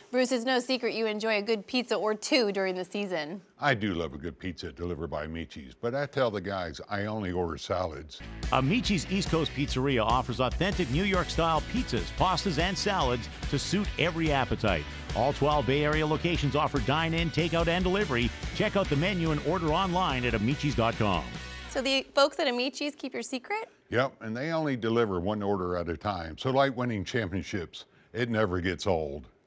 Bruce, it's no secret you enjoy a good pizza or two during the season. I do love a good pizza delivered by Amici's, but I tell the guys I only order salads. Amici's East Coast Pizzeria offers authentic New York-style pizzas, pastas, and salads to suit every appetite. All 12 Bay Area locations offer dine-in, takeout, and delivery. Check out the menu and order online at amicis.com. So the folks at Amici's keep your secret? Yep, and they only deliver one order at a time. So like winning championships, it never gets old.